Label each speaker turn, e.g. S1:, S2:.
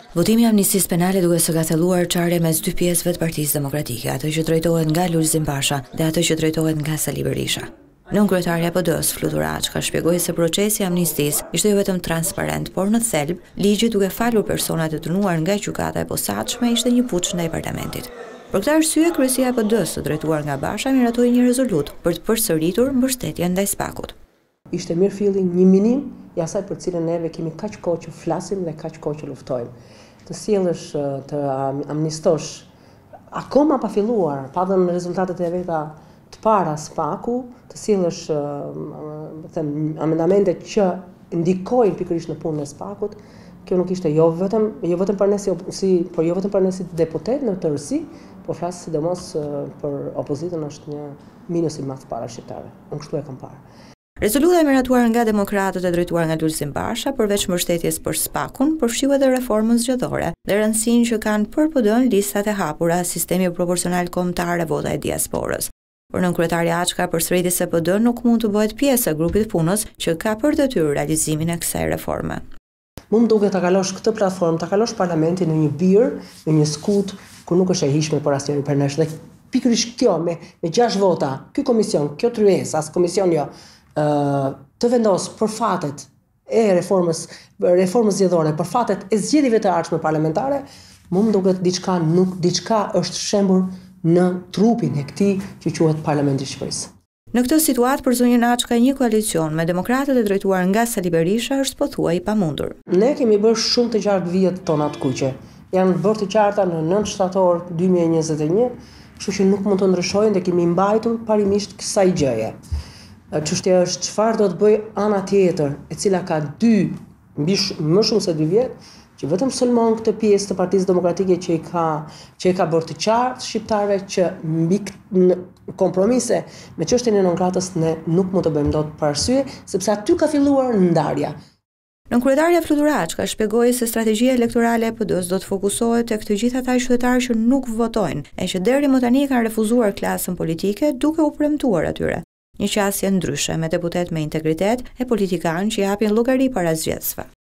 S1: Votimi i amnistisë penale duke së ka thelluar çarje mes dy pjesëve të Partisë Demokratike, atë që drejtohet nga Lulzim Basha dhe atë që drejtohet nga Sali Berisha. Nënkryetaria e PD-s, Flutur Açka, shpjegoi se procesi i amnistisë ishte jo vetëm transparent, por në thelb, ligji duke falur personat e dënuar nga gjykata e posaçme ishte një puç ndaj parlamentit. Për këtë arsye, kryesia e PD-s, drejtuar nga Basha, miratoi një rezolut për të përsëritur mbështetjen ndaj SPAK-ut.
S2: Ishte mirë filli një minim i asaj për cilën neve kemi kaq kohë që flasim dhe kaq kohë që luftojmë. Të sjellësh, të amnistosh, akoma pa filluar, pa dhënë rezultatet e veta të para SPAK-u, të sjellësh amendamente që ndikojnë pikërisht në punën e SPAK-ut, kjo nuk ishte jo vetëm për ne por jo vetëm për ne si deputet në tërësi, por flas sidomos për opozitën është një minus i madh para shqiptarëve. Unë kështu e kam parë.
S1: Rezoluta e miratuar nga demokratët e drejtuar nga Lulzim Basha, përveç mbështetjes për SPAK-un, përfshiu edhe reformën zgjedhore dhe rëndësinë që kanë për PD-n listat e hapura, sistemi proporcional kombëtar e vota e diasporës. Por nënkryetari Açka përsëriti se PD nuk mund të bëhet pjesë e grupit punës që ka për detyrë realizimin e kësaj reforme.
S2: Më duket ta kalosh këtë platformë, ta kalosh parlamentin në një birë, në një skut ku nuk është e hijshme për asnjërin për nesh. Dhe pikërisht kjo me 6 vota, ky komision, kjo tryezë, as komision jo, të vendos për fatet e reformës zgjedhore, për fatet e zgjedhjeve të ardhshme parlamentare, më duket diçka është shembur në trupin e këtij që quhet Parlamenti i Shqipërisë.
S1: Në këtë situatë për zonjën Açka një koalicion me demokratët e drejtuar nga Sali Berisha është pothuaj i pamundur.
S2: Ne kemi bërë shumë të qartë vijet tona të kuqe. Janë bërë të qarta në 9 shtator 2021, kështu që nuk mund të ndryshojnë dhe kemi mbajtur parimisht kësaj gjëje. Çështja është çfarë do të bëj ana tjetër, e cila ka më shumë se 2 vjet, që vetëm sulmon këtë pjesë të Partisë Demokratike që i ka bërë të qartë shqiptarëve që mbi kompromise me çështjen e nënkratës ne nuk mund të bëjmë dot për arsye sepse aty ka filluar ndarja.
S1: Nënkryetaria Flutur Açka shpjegoi se strategjia elektorale e PD-s do të fokusohet tek të gjithë ata qytetarë që nuk votojnë e që deri më tani kanë refuzuar klasën politike duke u premtuar atyre. Një qasje ndryshe me deputet me integritet e politikanë që japin llogari para zgjedhësve.